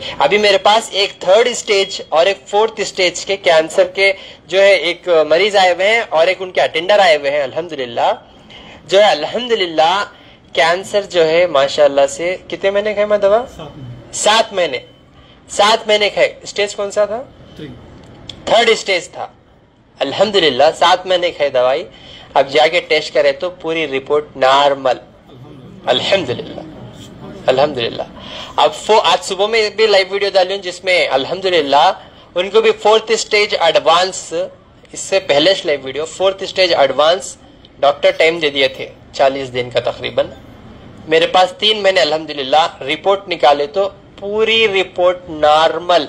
अभी मेरे पास एक 3rd स्टेज और एक 4th स्टेज के कैंसर के जो है एक मरीज आए हुए हैं और एक उनके अटेंडर आए हुए हैं। अल्हम्दुलिल्लाह जो है अल्हम्दुलिल्लाह कैंसर जो है माशाल्लाह से कितने महीने खाए मैं दवा? 7 महीने। 7 महीने खाए। स्टेज कौन सा था? 3rd स्टेज था। अल्हम्दुलिल्लाह 7 महीने खाए दवाई। अब जाके टेस्ट करे तो पूरी रिपोर्ट नॉर्मल। अल्हम्दुलिल्लाह अल्हम्दुलिल्लाह। अब आज सुबह में भी लाइव वीडियो डाली जिसमें अल्हम्दुलिल्लाह उनको भी 4th स्टेज एडवांस, इससे पहले live video 4th stage advance doctor time दे दिए थे 40 दिन का तकरीबन। मेरे पास 3 महीने अल्हम्दुलिल्लाह रिपोर्ट निकाले तो पूरी रिपोर्ट नॉर्मल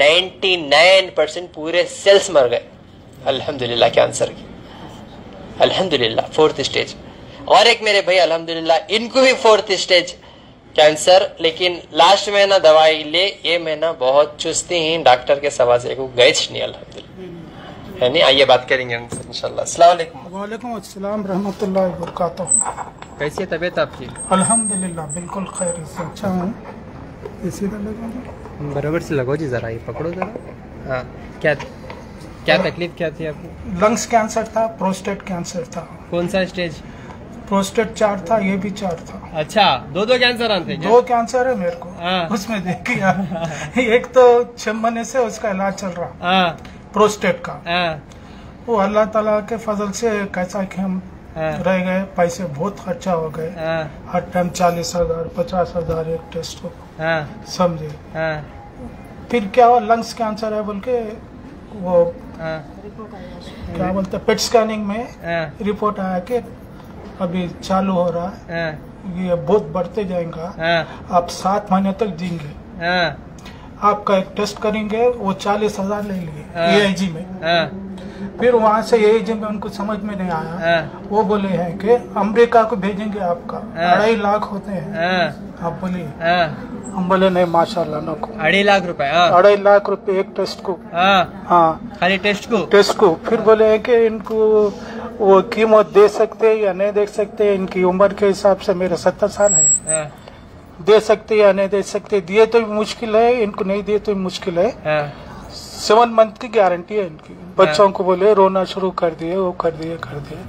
99% पूरे सेल्स मर गए अल्हम्दुलिल्लाह कैंसर की। अल्हम्दुलिल्लाह 4th स्टेज। और एक मेरे भाई अल्हम्दुलिल्लाह इनको भी 4th स्टेज कैंसर, लेकिन लास्ट महीना दवाई ले, ये महीना बहुत चुस्ती ही डॉक्टर के सवा से को गए नहीं अल्हम्दुलिल्लाह। है नहीं? आइए बात करेंगे इंशाल्लाह। अस्सलाम वालेकुम। वालेकुम अस्सलाम रहमतुल्लाहि व बरकातहू। कैसी है तबीयत आपकी? अल्हम्दुलिल्लाह बिल्कुल खैर से अच्छा हूँ। इसी तरह बराबर से लगो जी, जरा ये पकड़ो जरा। हाँ, क्या तकलीफ क्या थी आपको? लंग्स कैंसर था, प्रोस्टेट कैंसर था। कौन सा स्टेज? प्रोस्टेट 4 था, ये भी 4 था। अच्छा, दो कैंसर आते हैं? 2 कैंसर है मेरे को। हाँ। उसमें देखिए एक तो 6 महीने से उसका इलाज चल रहा। हाँ। प्रोस्टेट का। हाँ। वो अल्लाह ताला के फजल से कैसा कि हम रह गए, पैसे बहुत खर्चा हो गए। हर टाइम 40,000 50,000 एक टेस्ट को। समझे? फिर क्या हुआ, लंग्स कैंसर है बोल के वो क्या बोलते पेट स्कैनिंग में रिपोर्ट आया कि अभी चालू हो रहा है, ये बहुत बढ़ते जाएगा, आप 7 महीने तक जींगे। आपका एक टेस्ट करेंगे, वो 40,000 ले लिए AIG में। फिर वहाँ से AIG में उनको समझ में नहीं आया, वो बोले हैं कि अमेरिका को भेजेंगे, आपका 2.5 लाख होते हैं। आप बोलिए। हम बोले नहीं माशाल्लाह नो को। 2.5 लाख रुपए? 2.5 लाख रुपए एक टेस्ट को। हाँ, खाली टेस्ट को। फिर बोले हैं कि इनको वो कीमत दे सकते या नहीं दे सकते, इनकी उम्र के हिसाब से मेरे 70 साल है, दे सकते या नहीं दे सकते। दिए तो भी मुश्किल है, इनको नहीं दिए तो भी मुश्किल है। 7 मंथ की गारंटी है इनकी। बच्चों को बोले रोना शुरू कर दिए, वो कर दिए।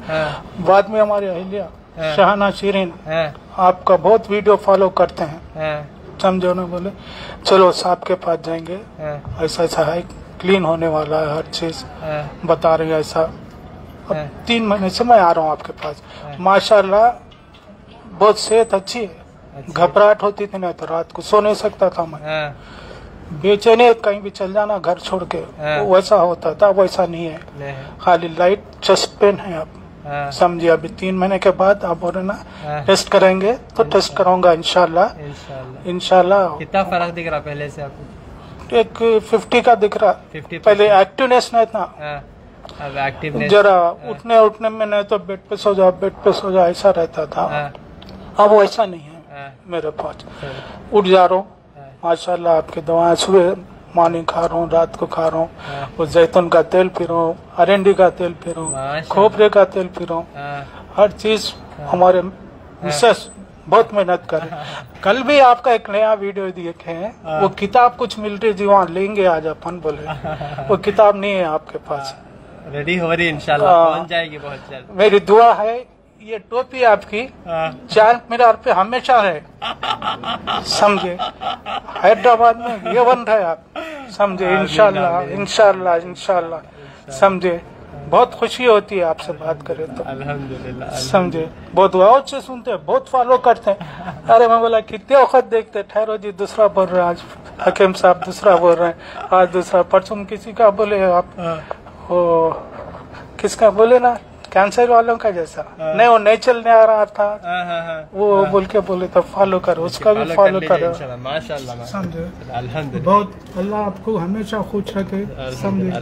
बाद में हमारे अहिल्या शाहाना शीरीन आपका बहुत वीडियो फॉलो करते हैं, समझो ना, बोले चलो साहब के पास जाएंगे, ऐसा है, क्लीन होने वाला है, हर चीज बता रही है ऐसा। अब 3 महीने से मैं आ रहा हूँ आपके पास, माशाल्लाह बहुत सेहत अच्छी है। घबराहट होती थी, नहीं तो रात को सो नहीं सकता था मैं, बेचैनी, कहीं भी चल जाना घर छोड़ के, वैसा होता था। वैसा नहीं है, खाली लाइट चेस्ट पेन है। आप समझिए, अभी 3 महीने के बाद आप बोले ना टेस्ट करेंगे, तो टेस्ट कराऊंगा इंशाल्लाह। कितना फर्क दिख रहा पहले से आपको? एक 50 का दिख रहा। 50%। पहले एक्टिवनेस नहीं था, अब एक्टिवनेस जरा उठने में नहीं तो बेड पे सो जाओ ऐसा रहता था। अब वैसा नहीं है मेरे पास, उठ जा रहा हूँ माशाल्लाह। आपकी दवाएं सुबह मॉर्निंग खा रहा हूँ, रात को खा रहा हूँ, वो जैतून का तेल पी रहा हूँ, अरंडी का तेल पी रहा हूँ, खोपरे का तेल पी रहा हूँ, हर चीज। हमारे मिसेस बहुत मेहनत कर रहे। कल भी आपका एक नया वीडियो देखे हैं, वो किताब कुछ मिलती जी, वहाँ लेंगे आज अपन, बोले वो किताब नहीं है आपके पास। रेडी हो रही इंशाल्लाह, पहुंच जाएगी बहुत जल्द। मेरी दुआ है ये टोपी आपकी 4 मीनार पे हमेशा रहे, समझे? हैदराबाद में ये बन रहा है आप, समझे? इंशाल्लाह, समझे? बहुत खुशी होती है आपसे बात करें तो, अल्हम्दुलिल्लाह, समझे? बहुत गौर से सुनते हैं, बहुत फॉलो करते हैं। अरे मैं बोला कितने वक्त देखते, ठहरो जी दूसरा बोल रहे हैं, आज हकीम साहब दूसरा बोल रहे हैं, आज दूसरा, परसों किसी का बोले आप, वो किसका बोले ना, कैंसर वालों का जैसा नहीं, वो नहीं चलने आ रहा था, वो बोल के बोले तो फॉलो करो, उसका भी फॉलो करो, माशाल्लाह, समझे? अल्हम्दुलिल्लाह, बहुत अल्लाह आपको हमेशा खुश रखे, समझे?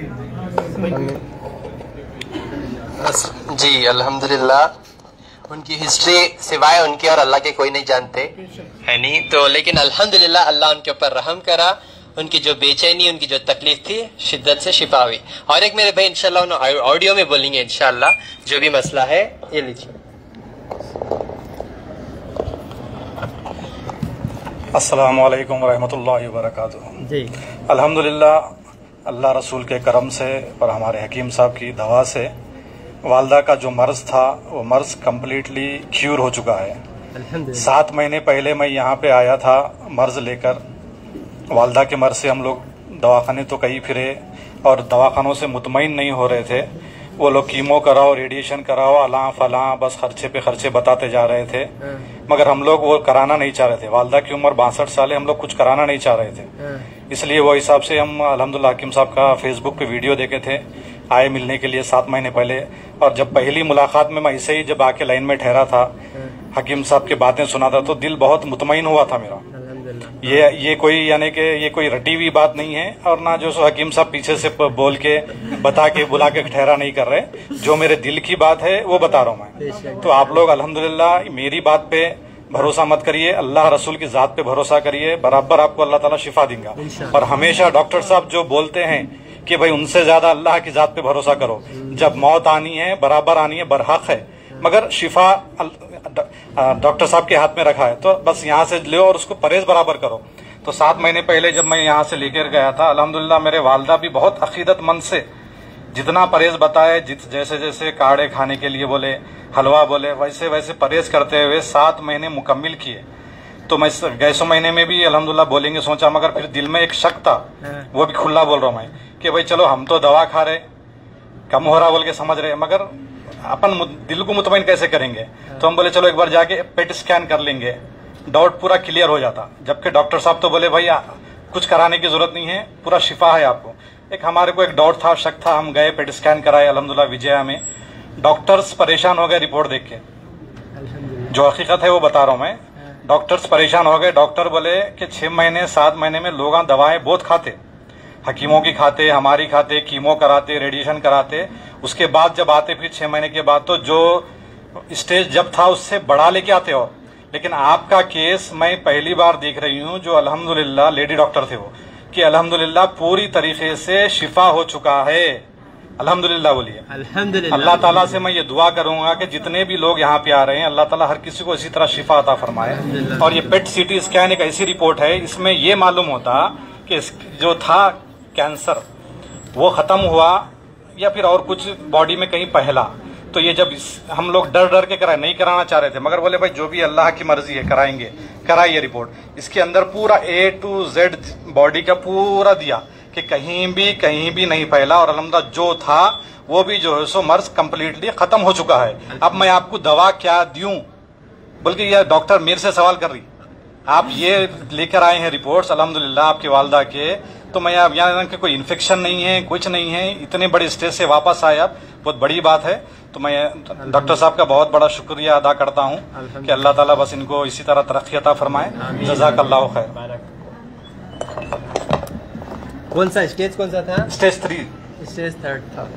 जी अल्हम्दुलिल्लाह। उनकी हिस्ट्री सिवाय उनके और अल्लाह के कोई नहीं जानते, है नहीं तो, लेकिन अल्हम्दुलिल्लाह अल्लाह उनके ऊपर रहम करा। उनकी जो बेचैनी, उनकी जो तकलीफ थी, शिद्दत से शिफा हुई। और एक मेरे भाई इंशाल्लाह उन्हें ऑडियो में बोलेंगे इंशाल्लाह जो भी मसला है। ये लीजिए, अस्सलामु अलैकुम रहमतुल्लाहि व बरकातुहू। जी अल्हम्दुलिल्लाह अल्लाह रसूल के करम से और हमारे हकीम साहब की दवा से वालदा का जो मर्ज था वो मर्ज कम्प्लीटली क्यूर हो चुका है। अल्हम्दुलिल्लाह। 7 महीने पहले मैं यहाँ पे आया था मर्ज लेकर। वालदा के मर्ज से हम लोग दवाखाने तो कई फिरे और दवाखानों से मुतमईन नहीं हो रहे थे। वो लोग कीमो कराओ, रेडिएशन कराओ, अलां फलां, बस खर्चे पे खर्चे बताते जा रहे थे। मगर हम लोग वो कराना नहीं चाह रहे थे। वालदा की उम्र 62 साल है, हम लोग कुछ कराना नहीं चाह रहे थे। इसलिए वो हिसाब से हम अल्हम्दुलिल्लाह हकीम साहब का फेसबुक पे वीडियो देखे थे, आए मिलने के लिए 7 महीने पहले। और जब पहली मुलाकात में मैं ऐसे ही जब आके लाइन में ठहरा था, हकीम साहब की बातें सुना था, तो दिल बहुत मुतमईन हुआ था मेरा। ये कोई यानी कि ये कोई रटी हुई बात नहीं है और ना जो सो हकीम साहब पीछे से बोल के बता के बुला के ठहरा नहीं कर रहे। जो मेरे दिल की बात है वो बता रहा हूँ मैं। तो आप लोग अल्हम्दुलिल्लाह मेरी बात पे भरोसा मत करिए, अल्लाह रसूल की जात पे भरोसा करिए, बराबर आपको अल्लाह ताला शिफा देगा। और हमेशा डॉक्टर साहब जो बोलते हैं कि भाई उनसे ज्यादा अल्लाह की जात पे भरोसा करो, जब मौत आनी है बराबर आनी है, बरहक है, मगर शिफा डॉक्टर साहब के हाथ में रखा है। तो बस यहाँ से लो और उसको परहेज बराबर करो। तो 7 महीने पहले जब मैं यहाँ से लेकर गया था, अल्हम्दुलिल्लाह मेरे वालदा भी बहुत अकीदतमंद से जितना परहेज बताए, जैसे जैसे काढ़े खाने के लिए बोले, हलवा बोले, वैसे वैसे परहेज करते हुए 7 महीने मुकम्मिल किए। तो मैं 11 महीने में भी अल्हम्दुलिल्लाह बोलेंगे सोचा, मगर फिर दिल में एक शक था, वो भी खुला बोल रहा हूँ मैं कि भाई चलो हम तो दवा खा रहे, कम हो रहा बोल के समझ रहे, मगर अपन दिल को मुतमईन कैसे करेंगे। तो हम बोले चलो एक बार जाके पेट स्कैन कर लेंगे, डाउट पूरा क्लियर हो जाता। जबकि डॉक्टर साहब तो बोले भाई कुछ कराने की जरूरत नहीं है, पूरा शिफा है आपको। एक हमारे को एक डाउट था, शक था, हम गए पेट स्कैन कराए अल्हम्दुलिल्लाह विजया में। डॉक्टर्स परेशान हो गए रिपोर्ट देख के, जो हकीकत है वो बता रहा हूँ मैं। डॉक्टर्स परेशान हो गए। डॉक्टर बोले कि 6 महीने 7 महीने में लोग दवाएं बहुत खाते, हकीमों की खाते, हमारी खाते, कीमो कराते, रेडिएशन कराते। उसके बाद जब आते फिर 6 महीने के बाद तो जो स्टेज जब था उससे बढ़ा लेके आते हो। लेकिन आपका केस मैं पहली बार देख रही हूँ, जो अल्हम्दुलिल्लाह लेडी डॉक्टर थे वो, कि अल्हम्दुलिल्लाह पूरी तरीके से शिफा हो चुका है। अल्हम्दुलिल्लाह बोलिए। अल्हम्दुलिल्लाह। अल्लाह ताला से मैं ये दुआ करूंगा कि जितने भी लोग यहाँ पे आ रहे हैं, अल्लाह ताला हर किसी को इसी तरह शिफा अता फरमाए। और ये पेट सीटी स्कैन एक ऐसी रिपोर्ट है, इसमें ये मालूम होता कि जो था कैंसर वो खत्म हुआ या फिर और कुछ बॉडी में कहीं पहला। तो ये जब हम लोग डर डर के कराए, नहीं कराना चाह रहे थे, मगर बोले भाई जो भी अल्लाह की मर्जी है कराएंगे, कराइए रिपोर्ट। इसके अंदर पूरा A to Z बॉडी का पूरा दिया कि कहीं भी नहीं फैला, और अल्हम्दुलिल्लाह जो था वो भी जो है सो मर्ज कम्प्लीटली खत्म हो चुका है। अब मैं आपको दवा क्या दूं, बल्कि यह डॉक्टर मेरे से सवाल कर रही, आप ये लेकर आए हैं रिपोर्ट्स अल्हम्दुलिल्लाह आपके वालदा के, तो मैं अब यहाँ कि कोई इन्फेक्शन नहीं है, कुछ नहीं है, इतने बड़े स्टेज से वापस आए, अब बहुत बड़ी बात है। तो मैं डॉक्टर साहब का बहुत बड़ा शुक्रिया अदा करता हूँ कि अल्लाह ताला बस इनको इसी तरह तरक्की अता फरमाए। जज़ाकल्लाहु खैर। कौन सा स्टेज कौन सा था? स्टेज 3, स्टेज 3 था।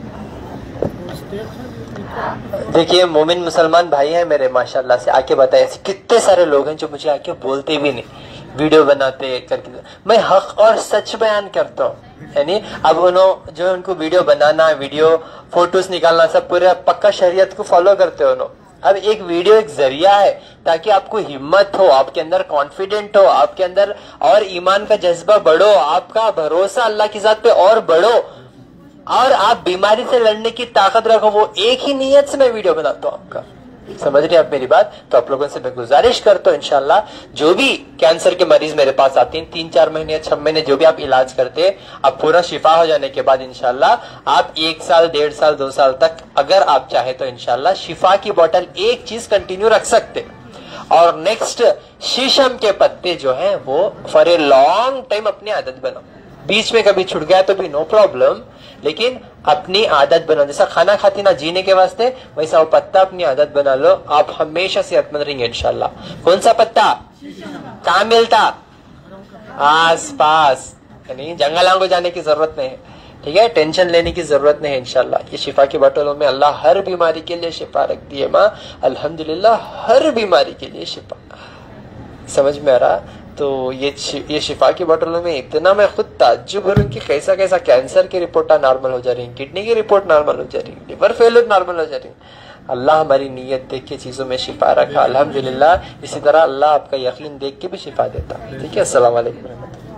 देखिए मोमिन मुसलमान भाई हैं मेरे, माशाल्लाह से आके बताए, ऐसे कितने सारे लोग हैं जो मुझे आके बोलते भी नहीं, वीडियो बनाते करके। मैं हक और सच बयान करता हूँ, यानी अब उन्होंने जो उनको वीडियो बनाना, वीडियो फोटोज निकालना, सब पूरा पक्का शरीयत को फॉलो करते हो उन्होंने। अब एक वीडियो एक जरिया है ताकि आपको हिम्मत हो, आपके अंदर कॉन्फिडेंट हो, आपके अंदर और ईमान का जज्बा बढ़ो, आपका भरोसा अल्लाह की जात पे और बढ़ो, और आप बीमारी से लड़ने की ताकत रखो। वो एक ही नीयत से मैं वीडियो बनाता हूँ आपका, समझ रहे आप मेरी बात? तो आप लोगों से मैं गुजारिश करता हूँ, इंशाल्लाह जो भी कैंसर के मरीज मेरे पास आते हैं 3-4 महीने या 6 महीने जो भी आप इलाज करते हैं, आप पूरा शिफा हो जाने के बाद इंशाल्लाह आप 1 साल, 1.5 साल, 2 साल तक अगर आप चाहे तो इंशाल्लाह शिफा की बोतल एक चीज कंटिन्यू रख सकते। और नेक्स्ट, शीशम के पत्ते जो है वो फॉर ए लॉन्ग टाइम अपनी आदत बनाओ। बीच में कभी छूट गया तो भी नो प्रॉब्लम, लेकिन अपनी आदत बनाओ। जैसा खाना खाती ना जीने के वास्ते, वैसा वो पत्ता अपनी आदत बना लो, आप हमेशा सेहतमंद रहेंगे इंशाल्लाह। कौन सा पत्ता? कहाँ मिलता? आस पास, यानी जंगलों को जाने की जरूरत नहीं है, ठीक है? टेंशन लेने की जरूरत नहीं है इंशाल्लाह। ये शिफा की बोतलों में अल्लाह हर बीमारी के लिए शिफा रख दी है माँ, अल्हम्दुलिल्लाह हर बीमारी के लिए शिफा। समझ में आ रहा? तो ये शिफा की बोतलों में इतना मैं खुद ताज्जुब हो रही हूँ कि कैसा कैसा कैंसर की रिपोर्ट नॉर्मल हो जा रही है, किडनी की रिपोर्ट नॉर्मल हो जा रही है, लिवर फेलियर नॉर्मल हो जा रही है। अल्लाह हमारी नीयत देख के चीज़ों में शिफा रखा, अल्हम्दुलिल्लाह। इसी तरह अल्लाह आपका यकीन देख के भी शिफा देता। ठीक है, अस्सलाम वालेकुम।